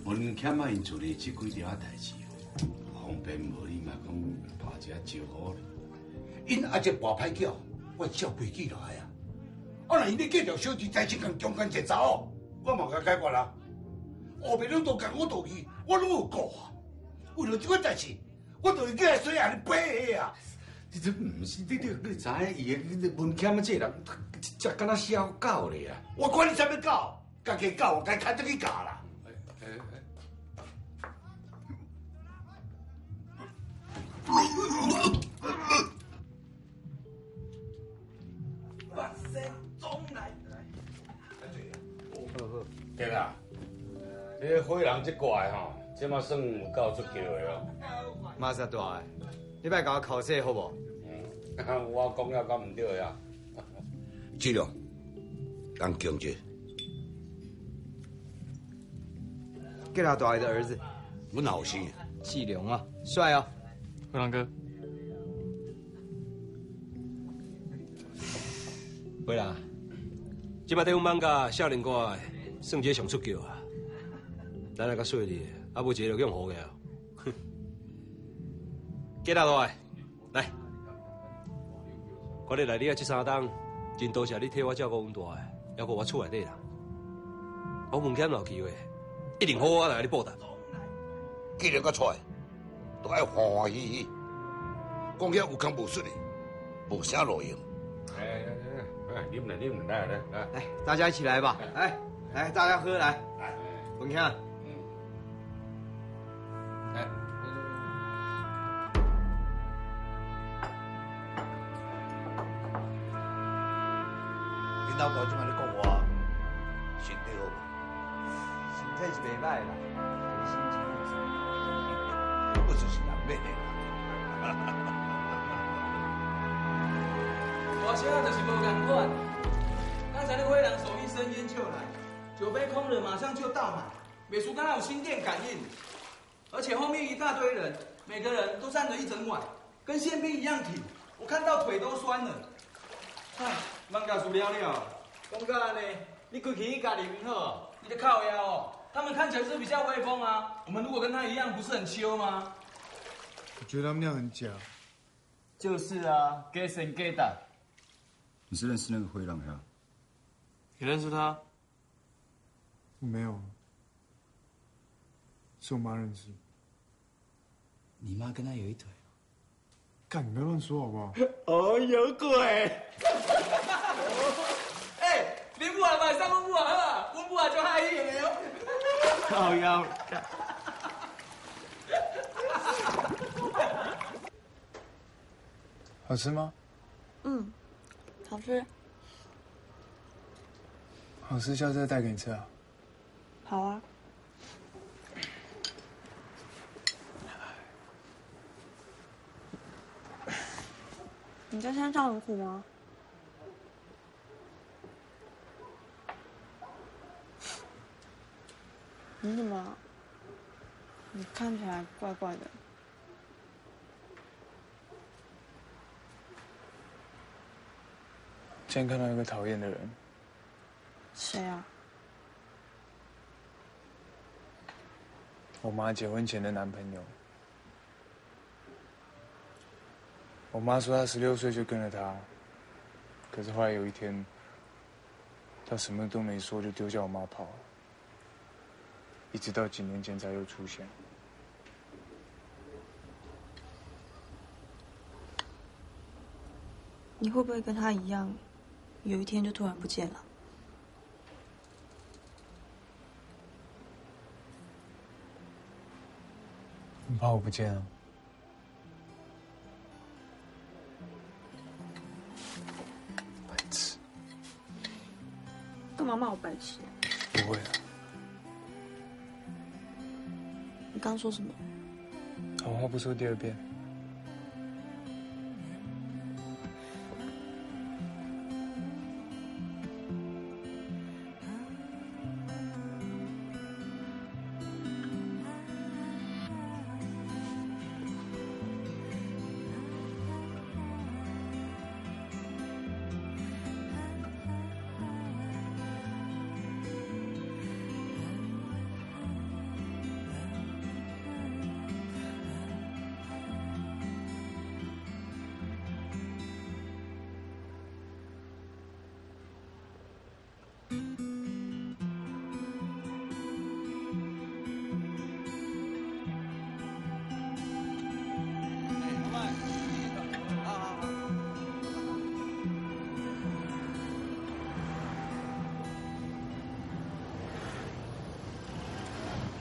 文谦啊，因处理这几条代志，方便无你嘛讲大家招呼咧。 因阿姐跋歹叫，我照规矩来啊。啊，那因咧计条小弟在这间中间一走，我嘛甲解决啦。后面拢都讲我道义，我拢有顾啊。为了这个代志，我就叫来所以安尼背啊。 你这唔是你知影伊个文谦啊，这人只敢若小狗咧啊！ 我管你啥物狗，家己狗我该看得去教啦。万声中来， 对啦，你个火人这怪吼，这马算有够出叫的哦。 马萨大个，你别甲我考试好无？ 我讲了敢唔对呀？ 志良，当强者， 给他大爷的儿子， 阮后生。 季良啊，帅哦。 灰狼哥， 灰狼，即摆在阮艋舺少年歌算一个上出叫啊！咱来较细哩，啊，无一个就用好个啊！给他大爷，来，看你来你啊，这3冬真多谢你替我照顾阮大爷，还顾我厝内底人。我文谦有机会，一定好好来你报答。 既然佮出来，都爱欢欢喜喜，讲遐有工无顺的，无啥路用。 啉来，来。 来，大家一起来吧！来，大家喝来。文谦，来。 恁老大怎么咧讲我？身体好无？ 身体是袂歹啦，心情不错。 我就是难免的啦。 大小啊，就是无共款。刚才那个灰狼手一伸烟就来，酒杯空了马上就倒满，美术刚好有心电感应，而且后面一大堆人，每个人都站了一整晚，跟宪兵一样挺，我看到腿都酸了。唉，艋舺输了了，讲到安尼，你开去家里面好，你的靠腰哦。他们看起来是比较威风啊，我们如果跟他一样，不是很羞吗？ 我觉得他们那样很假。 就是啊，给神给胆。 你是认识那个灰狼呀？ 你认识他？我没有，是我妈认识。 你妈跟他有一腿？ 干，你不要乱说好不好？ 哦，有鬼！哎，你不玩马上温不玩啊？温不玩就嗨有没有？靠腰。 好吃吗？ 嗯，好吃。 好吃，下次再带给你吃啊。 好啊。你在山上很苦吗？你怎么？你看起来怪怪的。 今天看到一个讨厌的人。 谁啊？ 我妈结婚前的男朋友。我妈说她16岁就跟了他，可是后来有一天，他什么都没说就丢下我妈跑了，一直到几年前才又出现。 你会不会跟他一样，有一天就突然不见了？ 你怕我不见啊？白痴！ 干嘛骂我白痴？ 不会啊。 你刚说什么？ 好话不说第2遍。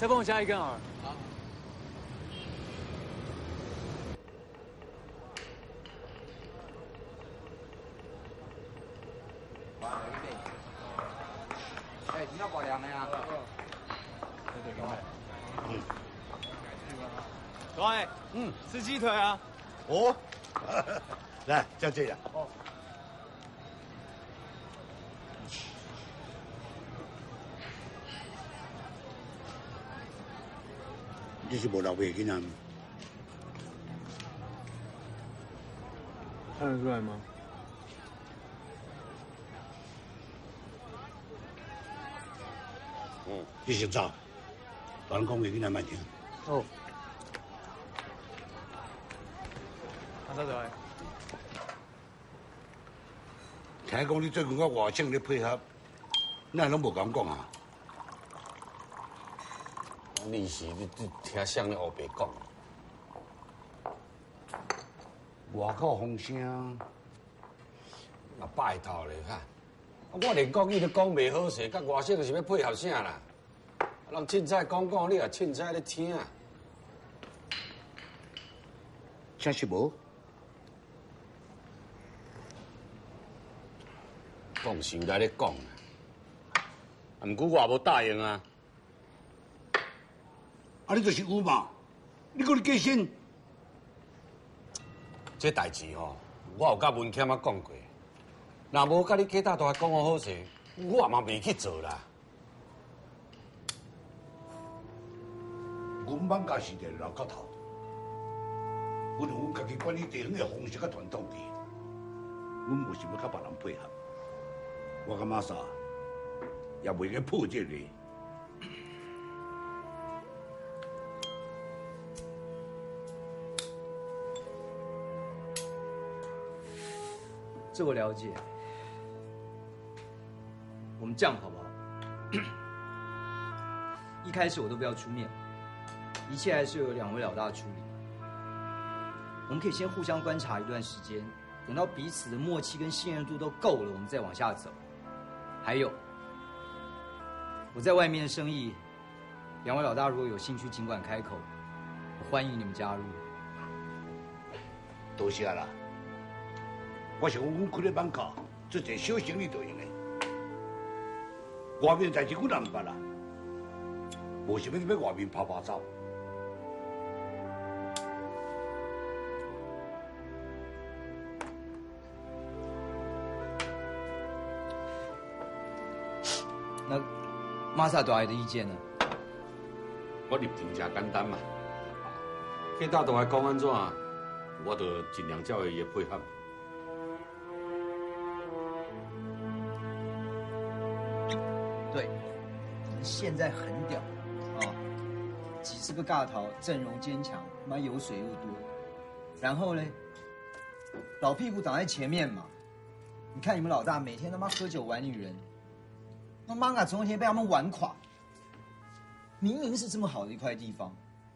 再帮我加一根啊。好。 哎，你要保凉的呀？ 小爱，吃鸡腿啊。 哦，来，就这样。哦。你是无老爸囡仔吗？ 看得出来吗？ 你先走，老人讲话囡仔慢听。 哦。阿走来。 听讲你最近甲外省咧配合，那拢无敢讲啊？ 你是你听谁咧黑白讲？ 外口风声， 啊拜托咧哈！我连国语都讲袂好势，甲外省是要配合啥啦？人凊彩讲，你也凊彩咧听。 真是无？ 讲是有来咧讲啊，毋过我也无答应啊。 啊，你就是有嘛？你讲你假身？ 这代志吼，我有甲文谦仔讲过，若无甲你家大大讲好势，我嘛袂去做啦。 阮艋舺是个老骨头，阮有阮家己管理地方的方式甲传统的，阮无想要甲别人配合。我甲马萨也袂去破这个。 这我了解。我们这样好不好？一开始我都不要出面，一切还是由两位老大处理。我们可以先互相观察一段时间，等到彼此的默契跟信任度都够了，我们再往下走。还有，我在外面的生意，两位老大如果有兴趣，尽管开口，我欢迎你们加入。 多谢啦。我想阮开咧艋舺做一个小生意就用的，外面代志阮人捌啦，无想要外面跑跑走。 那马萨大爷的意见呢？ 我立场真简单嘛，家大大讲安怎，我就尽量照伊配合。 对，你们现在很屌啊，几十个尬头，阵容坚强，妈油水又多，然后呢，老屁股挡在前面嘛。你看你们老大每天他妈喝酒玩女人，那玛嘎总有一天被他们玩垮。明明是这么好的一块地方，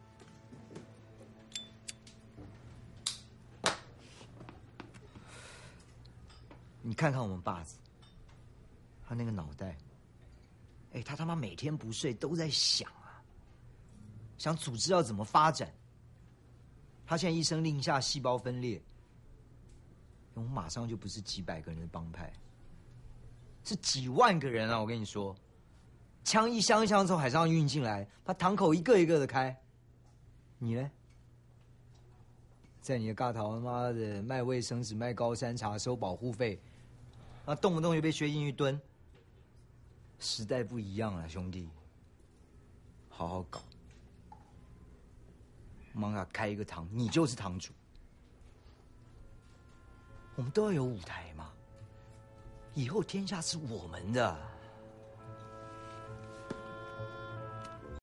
你看看我们爸子，他那个脑袋。哎，他他妈每天不睡都在想啊，想组织要怎么发展。他现在一声令下，细胞分裂，我们马上就不是几百个人的帮派，是几万个人啊！我跟你说，枪一箱一箱从海上运进来，把堂口一个一个的开。你呢？在你的尬头他妈的卖卫生纸、卖高山茶、收保护费，啊，动不动就被削进去蹲。时代不一样了，兄弟，好好搞。玛嘎开一个堂，你就是堂主。我们都要有舞台嘛，以后天下是我们的。